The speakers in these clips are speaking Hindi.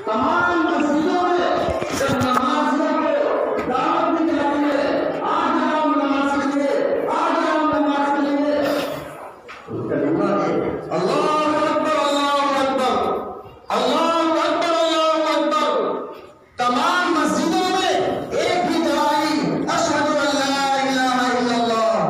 तमाम मस्जिदों में जब नमाजियों को दावत दी जाती है, आ जाओ नमाज के लिए, आ जाओ नमाज के लिए, तो कलिमा है अल्लाहु अकबर, अल्लाहु अकबर, अल्लाहु अकबर, अल्लाहु अकबर। तमाम मस्जिदों में एक ही दवाई अशहदु अल्ला इलाहा इल्लल्लाह।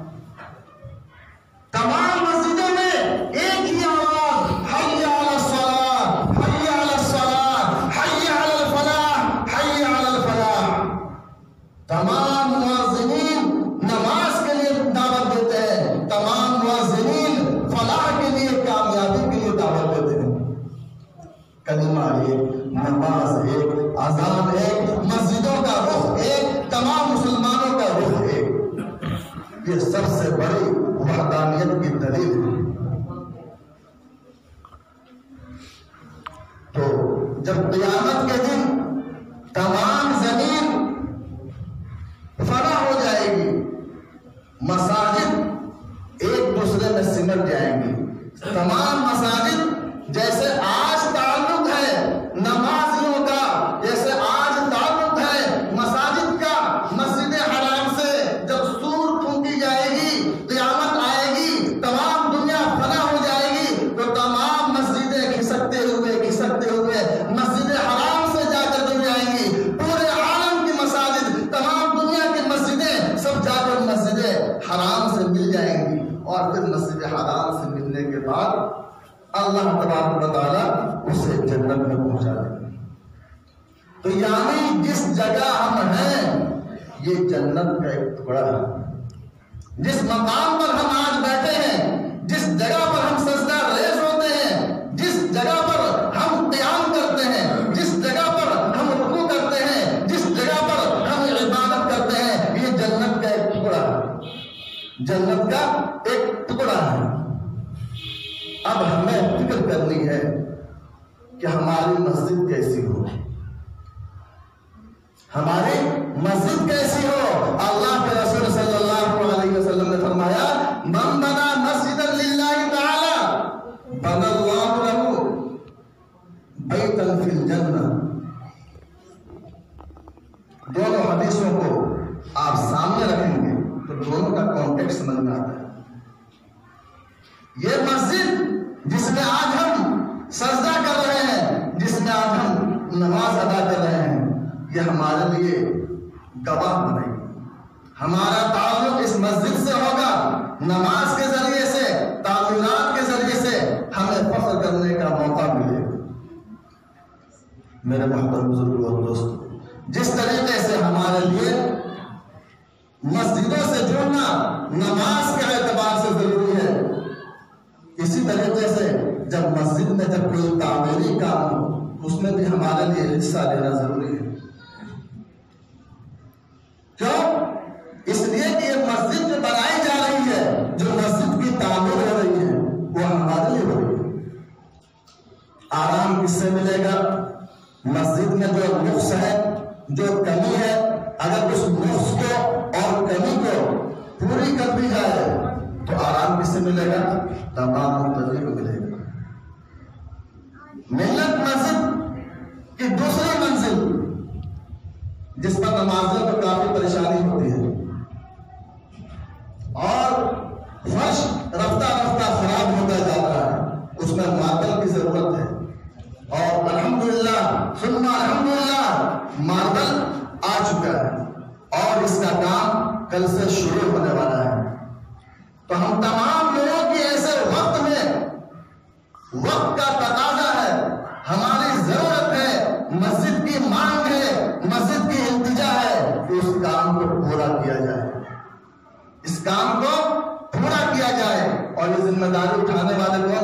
तमाम मस्जिदों में एक ही आवाज हय्या अलस सलाह, हय्या अलस सलाह, हय्या अलल फलाह, हय्या अलल फलाह। तमाम मुअज्जिनीन नमाज के लिए दावत देते हैं, तमाम मुअज्जिनीन फलाह के लिए, कामयाबी के लिए दावत देते हैं। कलिमा एक, नमाज एक, अजान एक, मस्जिदों का रुख एक, तमाम मुसलमानों का रुख एक। ये सबसे बड़ी वहदानियत की दलील है। तो जब क़यामत के दिन तमाम जमीन फना हो जाएगी, मसाजिद एक दूसरे में सिमट जाएंगी, तमाम मसाजिद जैसे आज ताल्लुक है नमाजियों का, जैसे आज ताल्लुक है मसाजिद का मस्जिद हराम से, जब सूर फूंकी जाएगी, क़यामत आएगी, तमाम दुनिया फना हो जाएगी, तो तमाम मस्जिदें खिसकते हुए मस्जिद हराम से जाकर जुड़ जाएंगी। पूरे आलम की मसाजिद, तमाम दुनिया की मस्जिदें सब जाकर मस्जिद हराम से मिल जाएंगी, और फिर मस्जिद हराम से मिलने के बाद अल्लाह तबारक व तआला उसे जन्नत में पहुंचा देंगे। तो यानी जिस जगह हम हैं ये जन्नत का एक टुकड़ा है। जिस मकाम पर हम आज बैठे हैं, जिस जगह पर हम सजदा रेज़ होते हैं, जिस जगह पर हम क़याम करते हैं, जिस जगह पर हम रुकू करते हैं, जिस जगह पर हम इबादत करते हैं, ये जन्नत का एक टुकड़ा है, जन्नत का एक टुकड़ा है। अब हमें फिक्र करनी है कि हमारी मस्जिद कैसी हो, हमारी मस्जिद कैसी हो। अल्लाह के रसूल सल्लल्लाहु अलैहि वसल्लम ने फरमाया, मन बना मस्जिदन लिल्लाहि तआला बनल्लाहु लहू बैतन फिल जन्नह। दोनों हदीसों को आप सामने रखेंगे तो दोनों का कॉन्टेक्स्ट समझ में आता है। ये मस्जिद जिसमें आज हम सजदा कर रहे हैं, जिसमें आज हम नमाज अदा कर रहे हैं, ये हमारे लिए गवाह बनेगी। हमारा ताल्लुक इस मस्जिद से होगा, नमाज के जरिए से, तामीरात के जरिए से हमें फख्र करने का मौका मिलेगा। मेरे मोहतरम बुजुर्गों और दोस्तों, जिस तरीके से हमारे लिए मस्जिदों से जुड़ना नमाज के एतबार से जरूरी है, इसी तरीके से जब मस्जिद में जब कोई तामीरी काम हो, उसमें भी हमारे लिए हिस्सा लेना जरूरी है। क्यों? इसलिए कि ये मस्जिद जो बनाई जा रही है, जो मस्जिद की तामीर हो रही है, वो हमारे लिए हो रही है। आराम किससे मिलेगा? मस्जिद में जो नुक्स है, जो कमी है, अगर उस नुक्स को और कमी को पूरी कर दी जाए तो आराम किससे मिलेगा? तमाम मुतल्लिक़ को मिलेगा। मिल्लत मस्जिद की दूसरी मंजिल, जिस पर नमाजियों को काफी परेशानी होती है और फर्श रफ्ता रफ्ता खराब होता जा रहा है, उसमें मार्बल की जरूरत है। और अल्हम्दुलिल्लाह सुन्ना अल्हम्दुलिल्लाह मार्बल आ चुका है और इसका काम कल से शुरू होने वाला है। तो हम तमाम लोगों की ऐसे वक्त में, वक्त का तकाजा है, हमारी जरूरत है, मस्जिद की मांग है, मस्जिद की इल्तिजा है कि उस काम को पूरा किया जाए, इस काम को पूरा किया जाए। और ये जिम्मेदारी उठाने वाले कौन